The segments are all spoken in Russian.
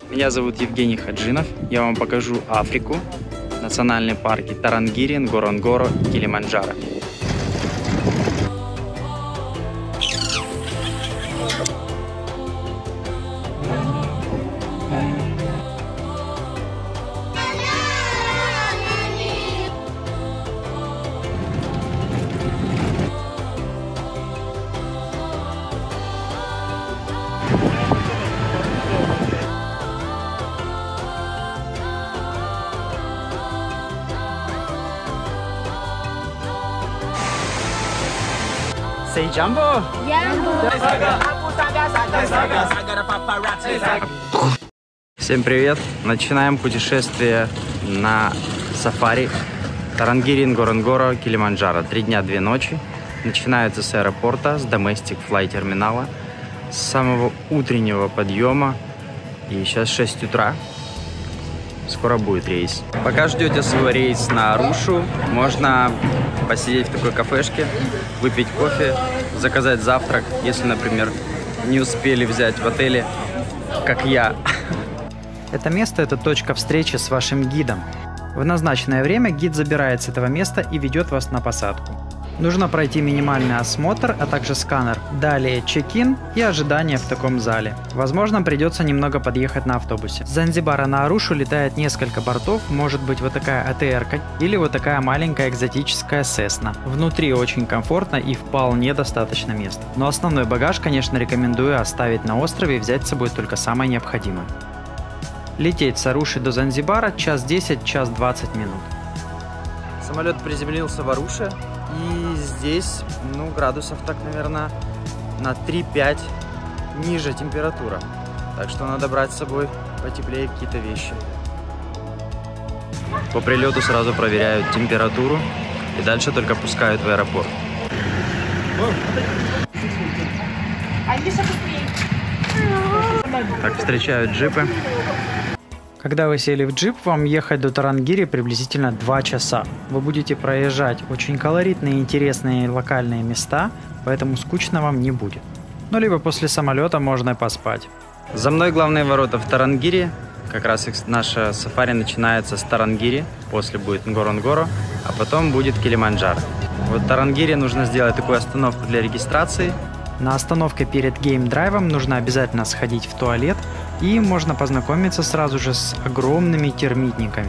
Меня зовут Евгений Хаджинов. Я вам покажу Африку, национальные парки Тарангири, Нгоронгоро и Килиманджаро. Say Jumbo! Всем привет! Начинаем путешествие на сафари Тарангири, Нгоронгоро, Килиманджаро. 3 дня, 2 ночи. Начинается с аэропорта, с Domestic Fly терминала, с самого утреннего подъема. И сейчас 6 утра. Скоро будет рейс. Пока ждете свой рейс на Арушу, можно посидеть в такой кафешке, выпить кофе, заказать завтрак, если, например, не успели взять в отеле, как я. Это место – это точка встречи с вашим гидом. В назначенное время гид забирает с этого места и ведет вас на посадку. Нужно пройти минимальный осмотр, а также сканер. Далее чек-ин и ожидание в таком зале. Возможно, придется немного подъехать на автобусе. С Занзибара на Арушу летает несколько бортов, может быть вот такая АТР-ка или вот такая маленькая экзотическая Сесна. Внутри очень комфортно и вполне достаточно места. Но основной багаж, конечно, рекомендую оставить на острове и взять с собой только самое необходимое. Лететь с Аруши до Занзибара час 10, час 20 минут. Самолет приземлился в Аруше. И здесь, градусов так, наверное, на 3-5 ниже температура. Так что надо брать с собой потеплее какие-то вещи. По прилету сразу проверяют температуру и дальше только пускают в аэропорт. Так встречают джипы. Когда вы сели в джип, вам ехать до Тарангири приблизительно 2 часа. Вы будете проезжать очень колоритные, интересные локальные места, поэтому скучно вам не будет. Ну, либо после самолета можно и поспать. За мной главные ворота в Тарангири. Как раз наша сафари начинается с Тарангири, после будет Нгоронгоро, а потом будет Килиманджаро. Вот в Тарангири нужно сделать такую остановку для регистрации. На остановке перед гейм-драйвом нужно обязательно сходить в туалет, и можно познакомиться сразу же с огромными термитниками.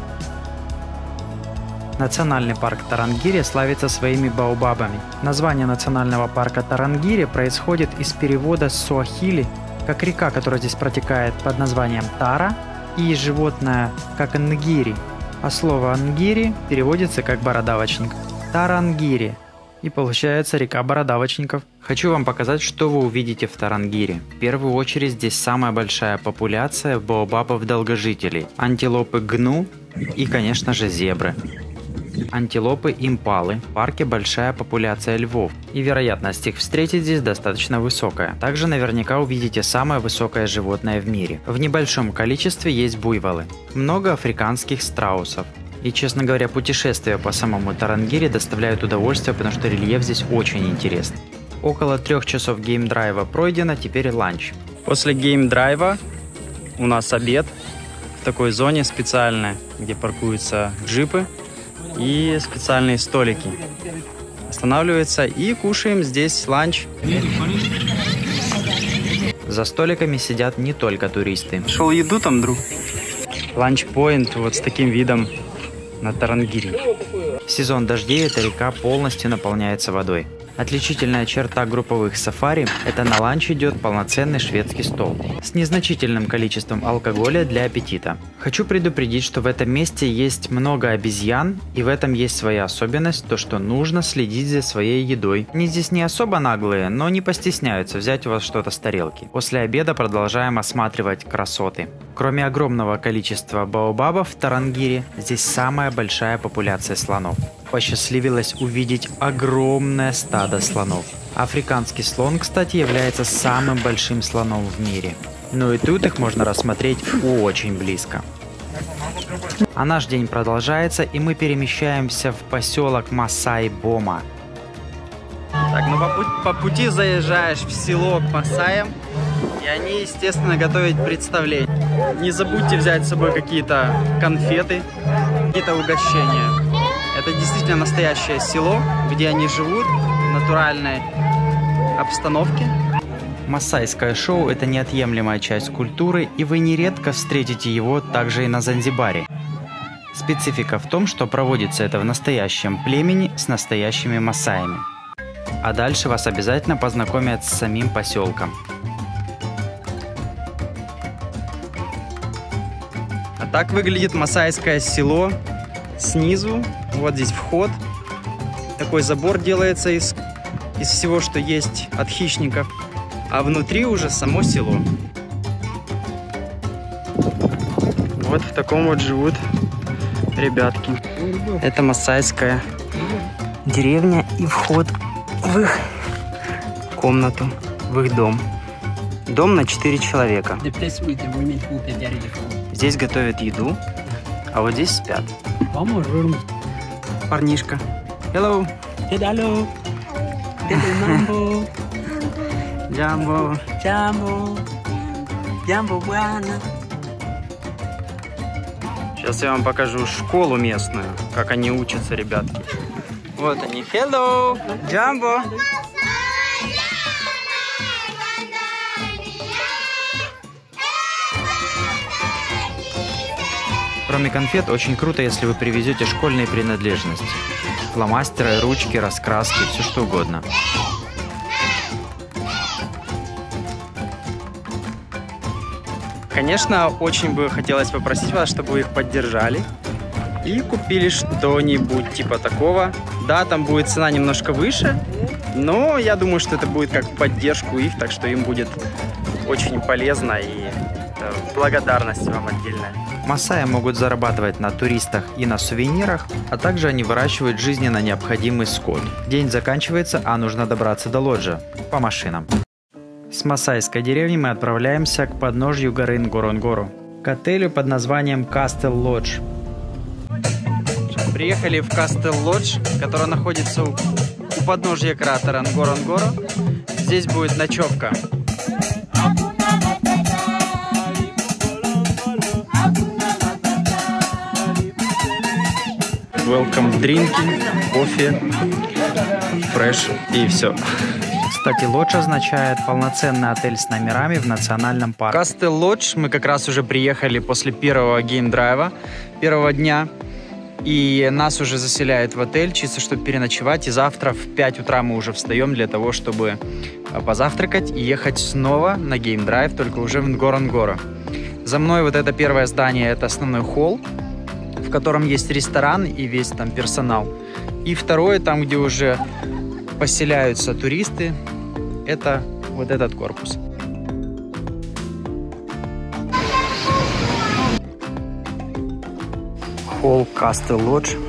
Национальный парк Тарангири славится своими баобабами. Название национального парка Тарангири происходит из перевода с суахили, как река, которая здесь протекает под названием Тара, и животное как нгири, а слово нгири переводится как бородавочник. Тарангири. И получается река бородавочников. Хочу вам показать, что вы увидите в Тарангири. В первую очередь здесь самая большая популяция баобабов-долгожителей. Антилопы гну и, конечно же, зебры. Антилопы импалы. В парке большая популяция львов. И вероятность их встретить здесь достаточно высокая. Также наверняка увидите самое высокое животное в мире. В небольшом количестве есть буйволы. Много африканских страусов. И, честно говоря, путешествия по самому Тарангири доставляют удовольствие, потому что рельеф здесь очень интересный. Около 3 часов гейм-драйва пройдено, теперь ланч. После гейм-драйва у нас обед в такой зоне специальной, где паркуются джипы и специальные столики. Останавливается и кушаем здесь ланч. За столиками сидят не только туристы. Шел еду там, друг. Ланч-поинт вот с таким видом на Тарангири. В сезон дождей эта река полностью наполняется водой. Отличительная черта групповых сафари – это на ланч идет полноценный шведский стол с незначительным количеством алкоголя для аппетита. Хочу предупредить, что в этом месте есть много обезьян, и в этом есть своя особенность, то что нужно следить за своей едой. Они здесь не особо наглые, но не постесняются взять у вас что-то с тарелки. После обеда продолжаем осматривать красоты. Кроме огромного количества баобабов в Тарангири, здесь самая большая популяция слонов. Посчастливилось увидеть огромное стадо слонов. Африканский слон, кстати, является самым большим слоном в мире. Но и тут их можно рассмотреть очень близко. А наш день продолжается, и мы перемещаемся в поселок Так, по пути заезжаешь в село к Масаям, И они, естественно, готовят представление. Не забудьте взять с собой какие-то конфеты, какие-то угощения. Это действительно настоящее село, где они живут в натуральной обстановке. Масайское шоу – это неотъемлемая часть культуры, и вы нередко встретите его также и на Занзибаре. Специфика в том, что проводится это в настоящем племени с настоящими масаями. А дальше вас обязательно познакомят с самим поселком. А так выглядит масайское село снизу. Вот здесь вход. Такой забор делается из всего, что есть от хищников. А внутри уже само село. Вот в таком вот живут ребятки. Это масайская деревня и вход в их комнату, в их дом. Дом на 4 человека. Здесь готовят еду, а вот здесь спят. Парнишка. Hello. Hello. Hello. Джамбо. Jambo. Jambo buana. Сейчас я вам покажу школу местную, как они учатся, ребятки. Вот они. Hello. Джамбо. Кроме конфет, очень круто, если вы привезете школьные принадлежности. Фломастеры, ручки, раскраски, все что угодно. Конечно, очень бы хотелось попросить вас, чтобы вы их поддержали и купили что-нибудь типа такого. Да, там будет цена немножко выше, но я думаю, что это будет как в поддержку их, так что им будет очень полезно, и благодарность вам отдельная. Масаи могут зарабатывать на туристах и на сувенирах, а также они выращивают жизненно необходимый скот. День заканчивается, а нужно добраться до лоджа по машинам. С масайской деревни мы отправляемся к подножью горы Нгоронгоро, к отелю под названием Castle Lodge. Приехали в Castle Lodge, который находится у подножья кратера Нгоронгоро. Здесь будет ночевка. Welcome drinking, кофе, фреш и все. Кстати, лодж означает полноценный отель с номерами в национальном парке. Castle Lodge мы как раз уже приехали после первого геймдрайва, первого дня. И нас уже заселяют в отель, чисто чтобы переночевать. И завтра в 5 утра мы уже встаем для того, чтобы позавтракать и ехать снова на геймдрайв, только уже в Нгоронгоро. За мной вот это первое здание, это основной холл, в котором есть ресторан и весь там персонал. И второе, там, где уже поселяются туристы, это вот этот корпус. Холл Castle Lodge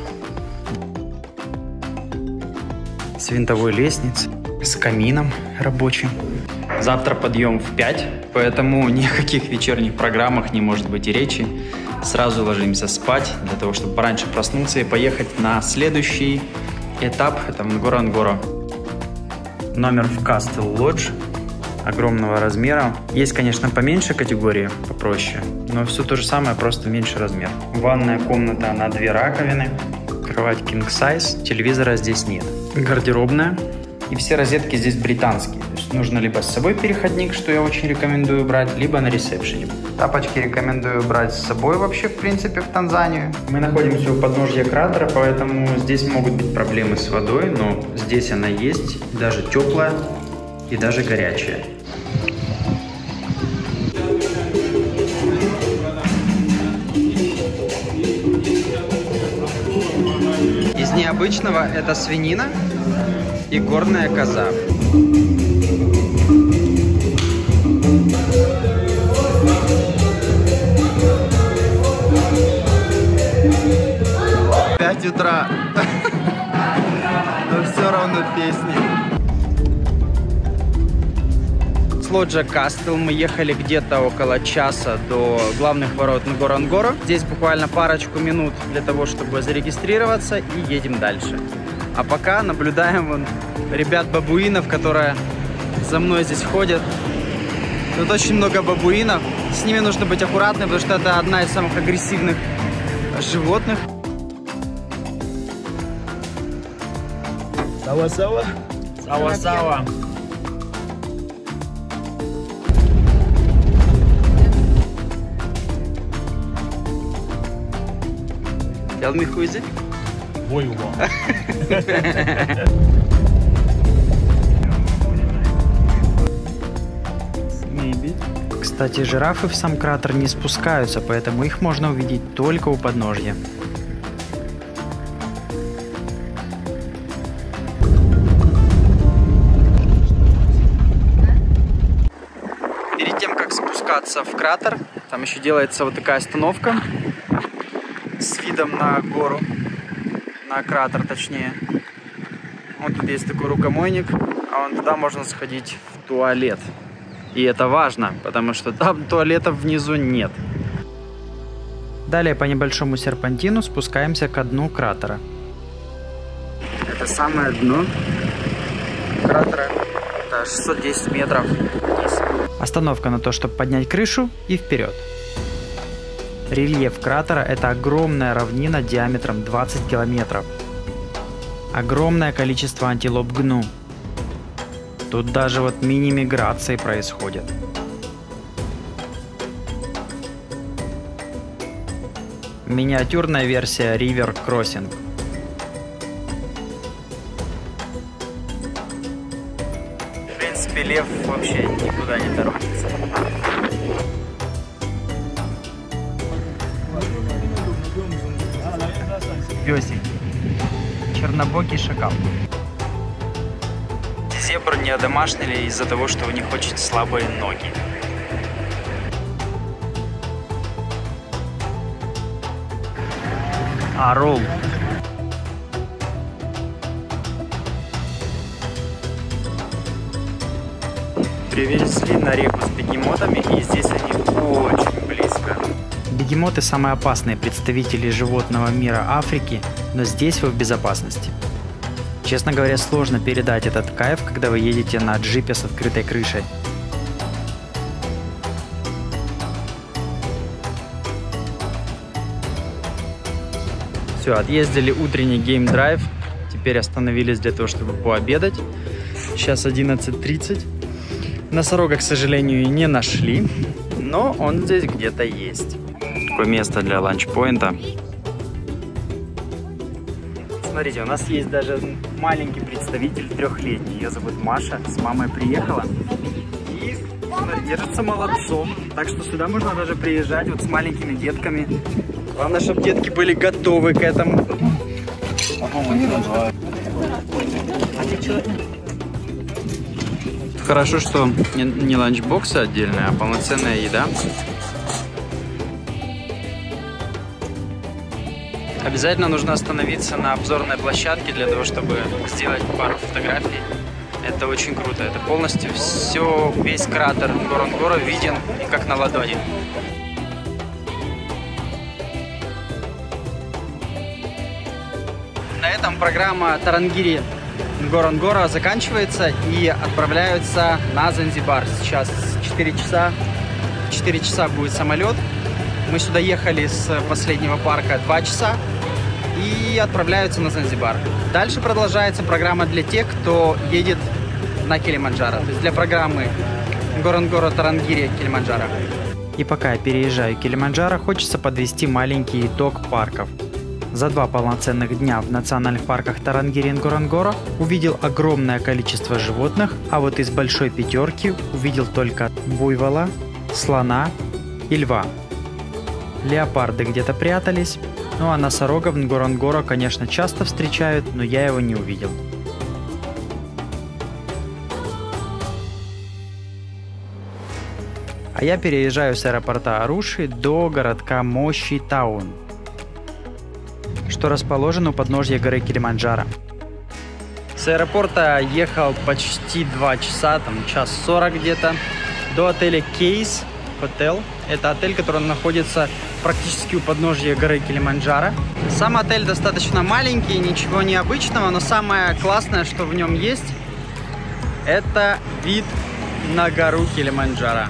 с винтовой лестницей, с камином рабочим. Завтра подъем в 5, поэтому ни о каких вечерних программах не может быть и речи. Сразу ложимся спать, для того, чтобы пораньше проснуться и поехать на следующий этап, это Нгоронгоро. Номер в Castle Lodge огромного размера. Есть, конечно, поменьше категории, попроще, но все то же самое, просто меньше размер. Ванная комната на 2 раковины, кровать king size, телевизора здесь нет. Гардеробная. И все розетки здесь британские. То есть нужно либо с собой переходник, что я очень рекомендую брать, либо на ресепшене. Тапочки рекомендую брать с собой вообще, в принципе, в Танзанию. Мы находимся у подножья кратера, поэтому здесь могут быть проблемы с водой, но здесь она есть, даже теплая и даже горячая. Из необычного это свинина и горная коза. В 5 утра, но все равно песни. С лоджа Castle мы ехали где-то около часа до главных ворот Нгоронгоро. Здесь буквально парочку минут для того, чтобы зарегистрироваться, и едем дальше. А пока наблюдаем вон ребят-бабуинов, которые за мной здесь ходят. Тут очень много бабуинов. С ними нужно быть аккуратным, потому что это одна из самых агрессивных животных. Сава-сава. Сава-сава. Tell me who is it? Maybe. Кстати, жирафы в сам кратер не спускаются, поэтому их можно увидеть только у подножья. Перед тем, как спускаться в кратер, там еще делается вот такая остановка с видом на гору, на кратер точнее. Вот тут есть такой рукомойник, а вон туда можно сходить в туалет. И это важно, потому что там туалетов внизу нет. Далее по небольшому серпантину спускаемся ко дну кратера. Это самое дно кратера. Это 610 метров вниз. Остановка на то, чтобы поднять крышу и вперед. Рельеф кратера – это огромная равнина диаметром 20 километров. Огромное количество антилоп гну. Тут даже вот мини-миграции происходят. Миниатюрная версия River Crossing. В принципе, лев вообще никуда не торопится. Песик. Чернобокий шакал. Зебр не одомашнили из-за того, что у них очень слабые ноги. Орел. Привезли на реку с бегемотами, и здесь они очень близко. Бегемоты – самые опасные представители животного мира Африки, но здесь вы в безопасности. Честно говоря, сложно передать этот кайф, когда вы едете на джипе с открытой крышей. Все, отъездили утренний гейм-драйв. Теперь остановились для того, чтобы пообедать. Сейчас 11:30. Носорога, к сожалению, не нашли, но он здесь где-то есть. Такое место для ланчпоинта. Смотрите, у нас есть даже маленький представитель, 3-летний. Ее зовут Маша, с мамой приехала. И держится молодцом. Так что сюда можно даже приезжать вот с маленькими детками. Главное, чтобы детки были готовы к этому. Хорошо, что не ланчбоксы отдельные, а полноценная еда. Обязательно нужно остановиться на обзорной площадке для того, чтобы сделать пару фотографий. Это очень круто. Это полностью весь кратер Ngorongoro виден как на ладони. На этом программа Тарангири Ngorongoro заканчивается и отправляются на Занзибар. Сейчас 4 часа. 4 часа будет самолет. Мы сюда ехали с последнего парка 2 часа и отправляются на Занзибар. Дальше продолжается программа для тех, кто едет на Килиманджаро. То есть для программы Ngorongoro Тарангири Килиманджаро. И пока я переезжаю Килиманджаро, хочется подвести маленький итог парков. За 2 полноценных дня в национальных парках Тарангири и Ngorongoro увидел огромное количество животных, а вот из большой пятерки увидел только буйвола, слона и льва. Леопарды где-то прятались, ну а носорога в Ngorongoro, конечно, часто встречают, но я его не увидел. А я переезжаю с аэропорта Аруши до городка Мощи-Таун, что расположен у подножья горы Килиманджаро. С аэропорта ехал почти 2 часа, там 1:40 где-то, до отеля Кейс Hotel. Это отель, который находится практически у подножья горы Килиманджаро. Сам отель достаточно маленький, ничего необычного, но самое классное, что в нем есть, это вид на гору Килиманджаро.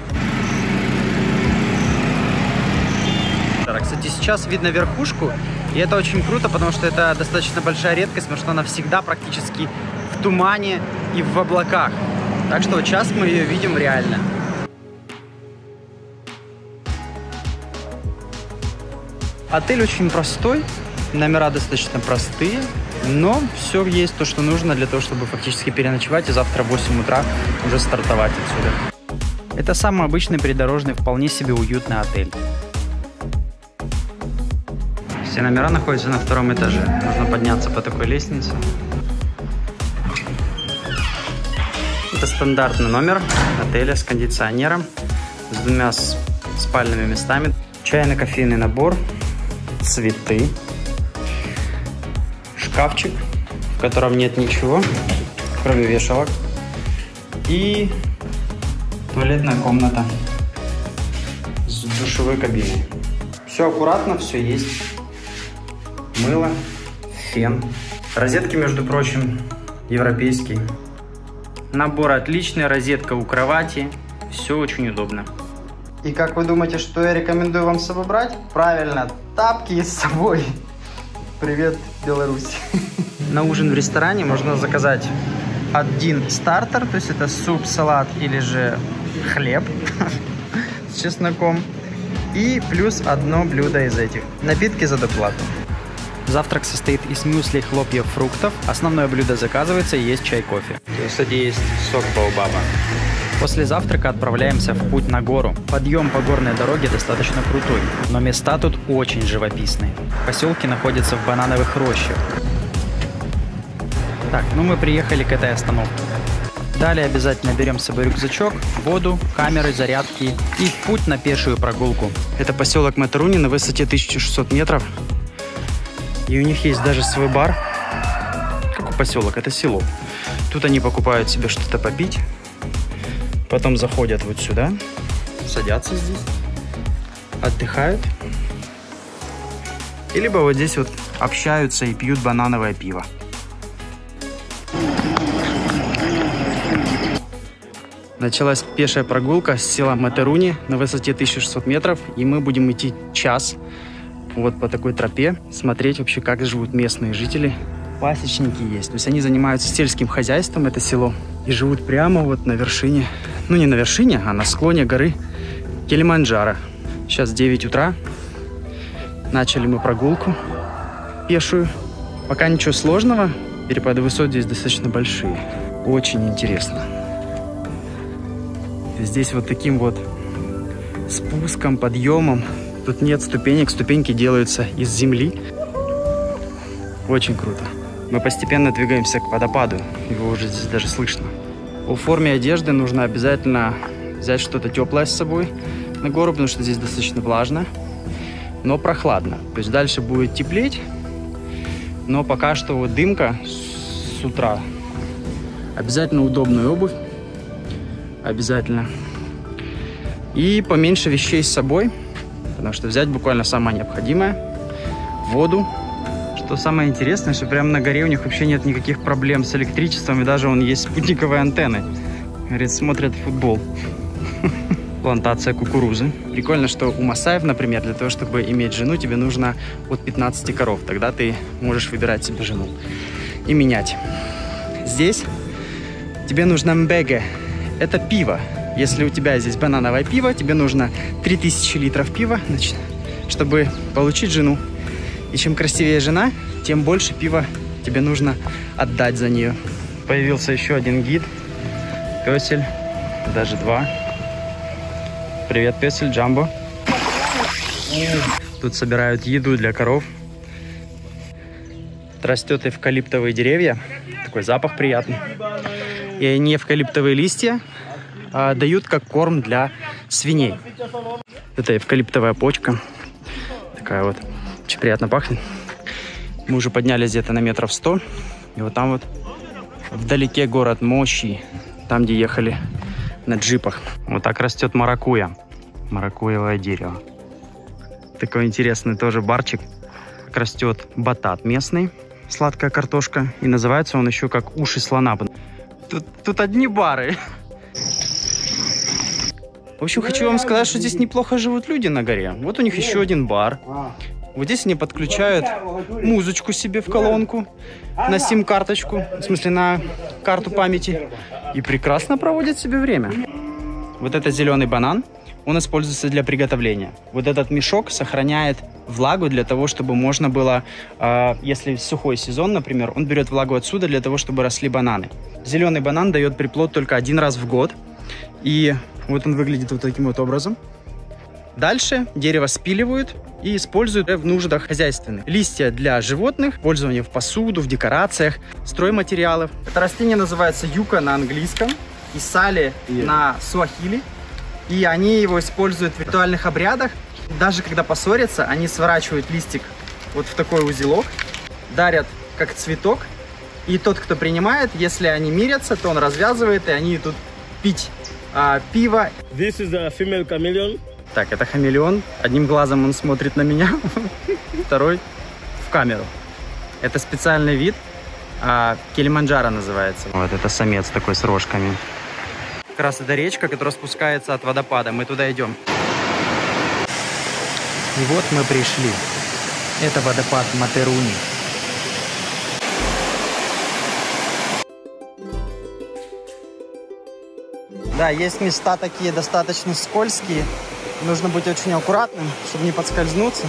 Кстати, сейчас видно верхушку, и это очень круто, потому что это достаточно большая редкость, потому что она всегда практически в тумане и в облаках. Так что вот сейчас мы ее видим реально. Отель очень простой, номера достаточно простые, но все есть то, что нужно для того, чтобы фактически переночевать и завтра в 8 утра уже стартовать отсюда. Это самый обычный придорожный, вполне себе уютный отель. Все номера находятся на 2-м этаже. Нужно подняться по такой лестнице. Это стандартный номер отеля с кондиционером, с 2 спальными местами, чайно-кофейный набор, цветы, шкафчик, в котором нет ничего, кроме вешалок, и туалетная комната с душевой кабиной. Все аккуратно, все есть. Мыло, фен. Розетки, между прочим, европейские. Набор отличный, розетка у кровати. Все очень удобно. И как вы думаете, что я рекомендую вам с собой брать? Правильно, тапки с собой. Привет, Беларусь. На ужин в ресторане можно заказать 1 стартер, то есть это суп, салат или же хлеб с чесноком. И плюс 1 блюдо из этих. Напитки за доплату. Завтрак состоит из мюсли, хлопьев, фруктов. Основное блюдо заказывается и есть чай, кофе. Кстати, есть сок баобаба. После завтрака отправляемся в путь на гору. Подъем по горной дороге достаточно крутой, но места тут очень живописные. Поселки находятся в банановых рощах. Так, ну мы приехали к этой остановке. Далее обязательно берем с собой рюкзачок, воду, камеры, зарядки и в путь на пешую прогулку. Это поселок Метеруни на высоте 1600 метров. И у них есть даже свой бар. Какой поселок? Это село. Тут они покупают себе что-то попить. Потом заходят вот сюда, садятся здесь, отдыхают. И либо вот здесь вот общаются и пьют банановое пиво. Началась пешая прогулка с села Метеруни на высоте 1600 метров. И мы будем идти час вот по такой тропе, смотреть вообще, как живут местные жители. Пасечники есть, то есть они занимаются сельским хозяйством, это село, и живут прямо вот на вершине, ну не на вершине, а на склоне горы Килиманджаро. Сейчас 9 утра, начали мы прогулку пешую. Пока ничего сложного, перепады высот здесь достаточно большие, очень интересно. Здесь вот таким вот спуском, подъемом, тут нет ступенек, ступеньки делаются из земли. Очень круто. Мы постепенно двигаемся к водопаду, его уже здесь даже слышно. По форме одежды нужно обязательно взять что-то теплое с собой на гору, потому что здесь достаточно влажно, но прохладно. То есть дальше будет теплеть, но пока что вот дымка с утра. Обязательно удобную обувь, обязательно. И поменьше вещей с собой, потому что взять буквально самое необходимое, воду. Что самое интересное, что прямо на горе у них вообще нет никаких проблем с электричеством, и даже вон есть спутниковые антенны. Говорит, смотрят футбол. Плантация кукурузы. Прикольно, что у масаев, например, для того, чтобы иметь жену, тебе нужно от 15 коров. Тогда ты можешь выбирать себе жену и менять. Здесь тебе нужно мбеге. Это пиво. Если у тебя здесь банановое пиво, тебе нужно 3000 литров пива, значит, чтобы получить жену. И чем красивее жена, тем больше пива тебе нужно отдать за нее. Появился еще один гид. Песель. Даже 2. Привет, Песель, Джамбо. Тут собирают еду для коров. Растет эвкалиптовые деревья. Такой запах приятный. И они эвкалиптовые листья дают как корм для свиней. Это эвкалиптовая почка. Такая вот. Очень приятно пахнет. Мы уже поднялись где-то на метров 100. И вот там вот вдалеке город Мощи. Там, где ехали на джипах. Вот так растет маракуйя. Маракуйевое дерево. Такой интересный тоже барчик. Как растет батат местный. Сладкая картошка. И называется он еще как уши слона. Тут одни бары. В общем, хочу вам сказать, что здесь неплохо живут люди на горе. Вот у них еще один бар. Вот здесь они подключают музычку себе в колонку, на сим-карточку, в смысле на карту памяти, и прекрасно проводят себе время. Вот это зеленый банан, он используется для приготовления. Вот этот мешок сохраняет влагу для того, чтобы можно было, если сухой сезон, например, он берет влагу отсюда для того, чтобы росли бананы. Зеленый банан дает приплод только один раз в год, и вот он выглядит вот таким вот образом. Дальше дерево спиливают и используют в нуждах хозяйственных. Листья для животных, пользование в посуду, в декорациях, стройматериалов. Это растение называется юка на английском и сали на суахили. И они его используют в ритуальных обрядах. Даже когда поссорятся, они сворачивают листик вот в такой узелок, дарят как цветок. И тот, кто принимает, если они мирятся, то он развязывает, и они идут пить пиво. This is a female chameleon. Так, это хамелеон. Одним глазом он смотрит на меня, второй в камеру. Это специальный вид, Килиманджаро называется. Вот это самец такой с рожками. Как раз это речка, которая спускается от водопада. Мы туда идем. И вот мы пришли. Это водопад Матеруни. Да, есть места такие достаточно скользкие. Нужно быть очень аккуратным, чтобы не подскользнуться.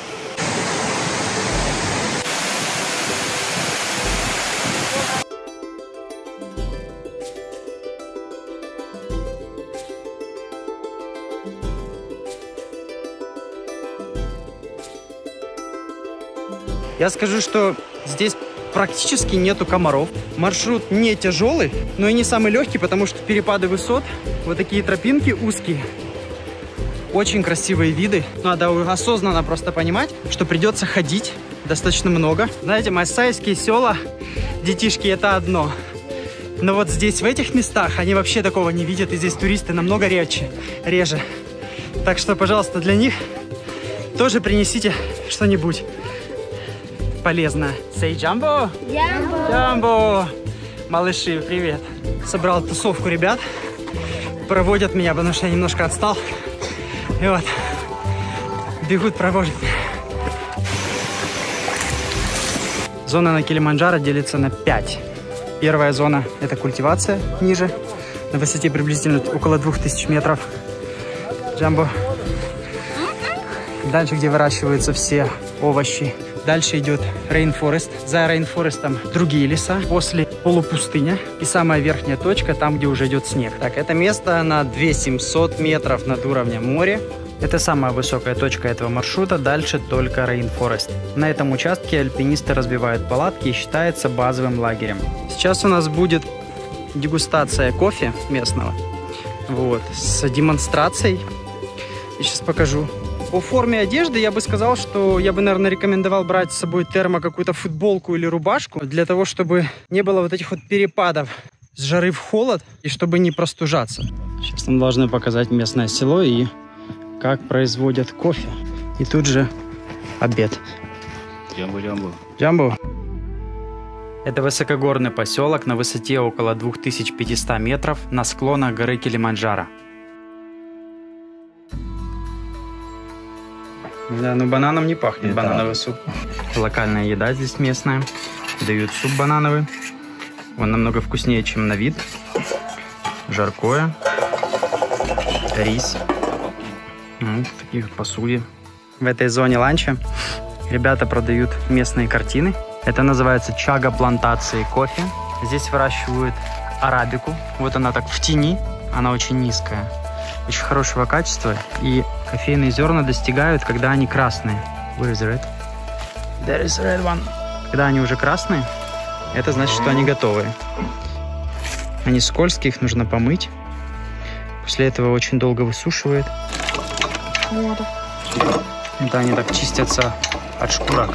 Я скажу, что здесь практически нету комаров. Маршрут не тяжелый, но и не самый легкий, потому что перепады высот, вот такие тропинки узкие. Очень красивые виды. Надо осознанно просто понимать, что придется ходить достаточно много. Знаете, массайские села, детишки, это одно. Но вот здесь, в этих местах, они вообще такого не видят. И здесь туристы намного реже. Так что, пожалуйста, для них тоже принесите что-нибудь полезное. Say Jumbo! Jumbo! Jumbo! Малыши, привет! Собрал тусовку ребят. Проводят меня, потому что я немножко отстал. И вот, бегут, проводят. Зона на Килиманджаро делится на 5. Первая зона – это культивация ниже, на высоте приблизительно около 2000 метров. Джамбо. Дальше, где выращиваются все овощи. Дальше идет рейнфорест. За рейнфорестом другие леса. После полупустыня. И самая верхняя точка, там, где уже идет снег. Так, это место на 2700 метров над уровнем моря. Это самая высокая точка этого маршрута, дальше только рейнфорест. На этом участке альпинисты разбивают палатки и считается базовым лагерем. Сейчас у нас будет дегустация кофе местного. Вот, с демонстрацией. И сейчас покажу. По форме одежды я бы сказал, что я бы, наверное, рекомендовал брать с собой какую-то футболку или рубашку, для того, чтобы не было вот этих вот перепадов с жары в холод и чтобы не простужаться. Сейчас нам должны показать местное село и как производят кофе. И тут же обед. Джамбо. Джамбо. Это высокогорный поселок на высоте около 2500 метров на склонах горы Килиманджаро. Да, но бананом не пахнет, Это... банановый суп. Локальная еда здесь местная. Дают суп банановый. Он намного вкуснее, чем на вид. Жаркое. Рис. В таких посуде. В этой зоне ланча ребята продают местные картины. Это называется чага плантации кофе. Здесь выращивают арабику. Вот она так в тени. Она очень низкая. Очень хорошего качества. И кофейные зерна достигают, когда они красные. Where is the red? There is a red one. Когда они уже красные, это значит, что они готовые. Они скользкие, их нужно помыть. После этого очень долго высушивают. Это они так чистятся от шкурок.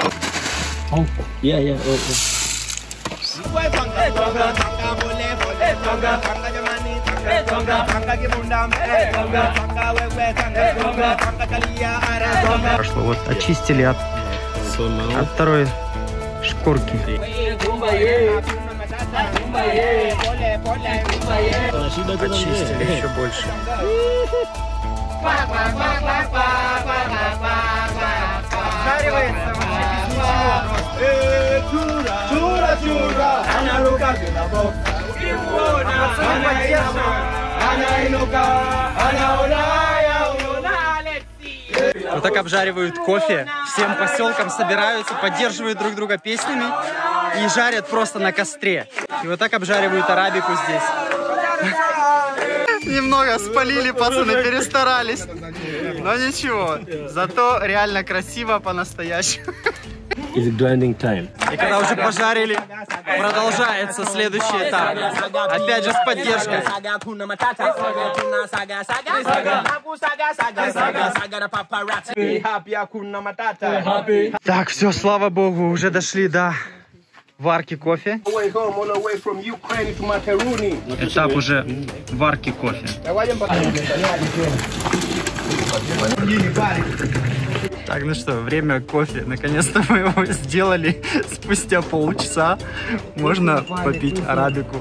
Прошло. Вот очистили от второй шкурки. Почистили еще больше. Жаривается вообще без ничего. Вот так обжаривают кофе. Всем поселкам собираются, поддерживают друг друга песнями и жарят просто на костре. И вот так обжаривают арабику здесь. Немного спалили, пацаны, перестарались. Но ничего, зато реально красиво по-настоящему. И когда уже пожарили, продолжается следующий этап. Опять же с поддержкой. Так, все, слава богу, уже дошли до варки кофе. Этап уже варки кофе. Так, ну что, время кофе. Наконец-то мы его сделали. Спустя полчаса можно попить арабику.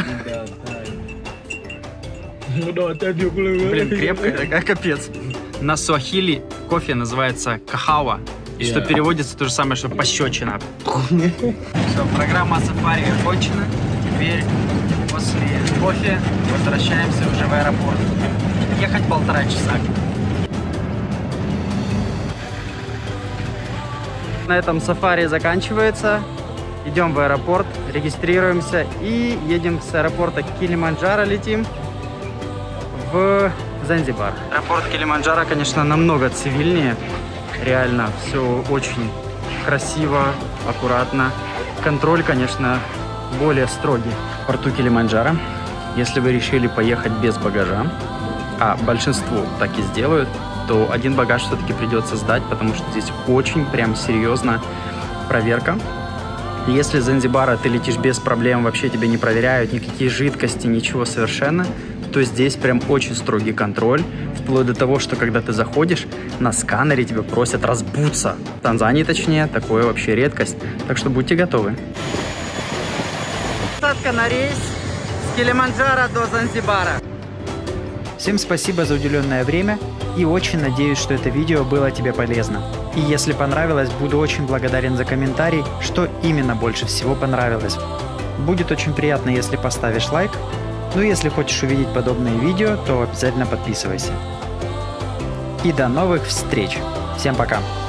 Блин, крепкая такая, капец. На суахили кофе называется кахава. И что переводится то же самое, что пощечина. Все, программа сафари окончена. Теперь после кофе возвращаемся уже в аэропорт. Ехать 1,5 часа. На этом сафари заканчивается. Идем в аэропорт, регистрируемся и едем с аэропорта Килиманджаро, летим в Занзибар. Аэропорт Килиманджаро, конечно, намного цивильнее. Реально все очень красиво, аккуратно. Контроль, конечно, более строгий. В порту Килиманджаро, если вы решили поехать без багажа, а большинство так и сделают, то один багаж все-таки придется сдать, потому что здесь очень прям серьезно проверка. И если с Занзибара ты летишь без проблем, вообще тебя не проверяют, никакие жидкости, ничего совершенно, то здесь прям очень строгий контроль, вплоть до того, что когда ты заходишь, на сканере тебя просят разбуться. В Танзании, точнее, такое вообще редкость, так что будьте готовы. Посадка на рейс с Килиманджаро до Занзибара. Всем спасибо за уделенное время и очень надеюсь, что это видео было тебе полезно. И если понравилось, буду очень благодарен за комментарий, что именно больше всего понравилось. Будет очень приятно, если поставишь лайк. Ну и если хочешь увидеть подобные видео, то обязательно подписывайся. И до новых встреч. Всем пока.